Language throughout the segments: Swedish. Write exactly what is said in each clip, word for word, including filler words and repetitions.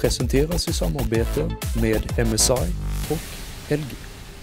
presenteras i samarbete med M S I och L G.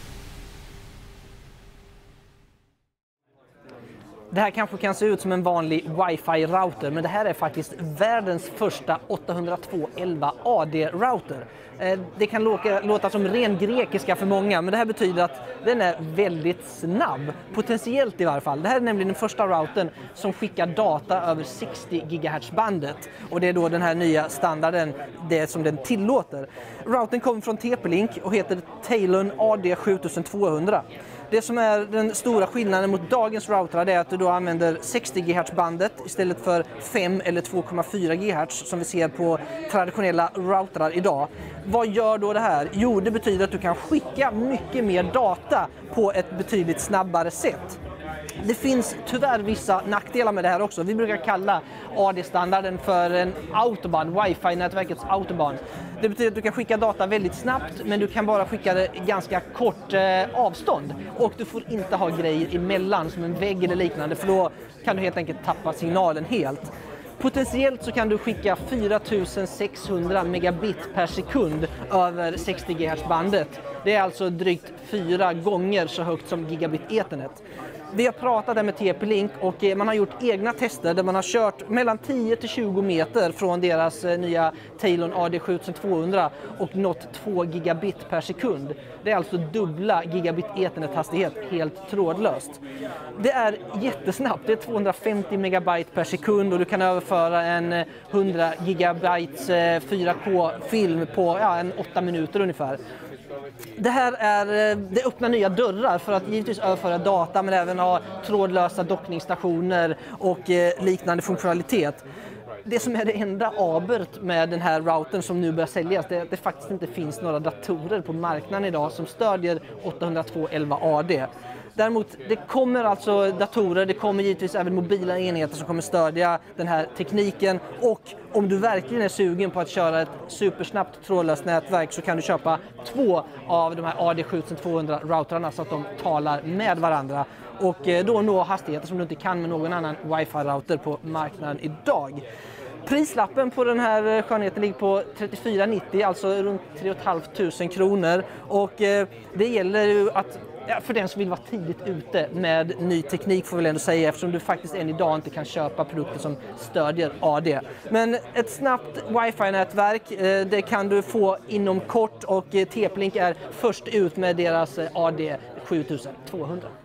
Det här kanske kan se ut som en vanlig wifi-router, men det här är faktiskt världens första åtta null två elva A D-router. Det kan låta som ren grekiska för många, men det här betyder att den är väldigt snabb, potentiellt i varje fall. Det här är nämligen den första routern som skickar data över sextio gigahertz-bandet, och det är då den här nya standarden, det som den tillåter. Routern kommer från T P-Link och heter Talon A D sju två noll noll. Det som är den stora skillnaden mot dagens routrar är att du då använder sextio gigahertz-bandet istället för fem eller två komma fyra gigahertz som vi ser på traditionella routrar idag. Vad gör då det här? Jo, det betyder att du kan skicka mycket mer data på ett betydligt snabbare sätt. Det finns tyvärr vissa nackdelar med det här också. Vi brukar kalla A D-standarden för en autobahn, wifi-nätverkets autobahn. Det betyder att du kan skicka data väldigt snabbt, men du kan bara skicka det ganska kort eh, avstånd. Och du får inte ha grejer emellan som en vägg eller liknande, för då kan du helt enkelt tappa signalen helt. Potentiellt så kan du skicka fyra tusen sexhundra megabit per sekund över sextio gigahertz-bandet. Det är alltså drygt fyra gånger så högt som gigabit ethernet. Vi har pratat med T P-Link och man har gjort egna tester där man har kört mellan tio till tjugo meter från deras nya Talon A D sju två noll noll och nått två gigabit per sekund. Det är alltså dubbla gigabit ethernet-hastighet helt trådlöst. Det är jättesnabbt, det är tvåhundrafemtio megabyte per sekund och du kan överföra en hundra gigabytes fyra K-film på ja, en åtta minuter ungefär. Det här är, det öppnar nya dörrar för att givetvis överföra data, men även ha trådlösa dockningsstationer och liknande funktionalitet. Det som är det enda abert med den här routern som nu börjar säljas, det är att det faktiskt inte finns några datorer på marknaden idag som stödjer åtta null två elva A D. Däremot, det kommer alltså datorer, det kommer givetvis även mobila enheter som kommer stödja den här tekniken, och om du verkligen är sugen på att köra ett supersnabbt trådlöst nätverk så kan du köpa två av de här A D sju två noll noll routrarna så att de talar med varandra och då nå hastigheter som du inte kan med någon annan wifi-router på marknaden idag. Prislappen på den här skönheten ligger på trettiofyra nittio, alltså runt tre tusen fem hundra kronor, och eh, det gäller ju att ja, för den som vill vara tidigt ute med ny teknik får vi ändå säga, eftersom du faktiskt än idag inte kan köpa produkter som stödjer A D. Men ett snabbt wifi-nätverk, eh, det kan du få inom kort, och eh, T P-Link är först ut med deras eh, A D sju två noll noll.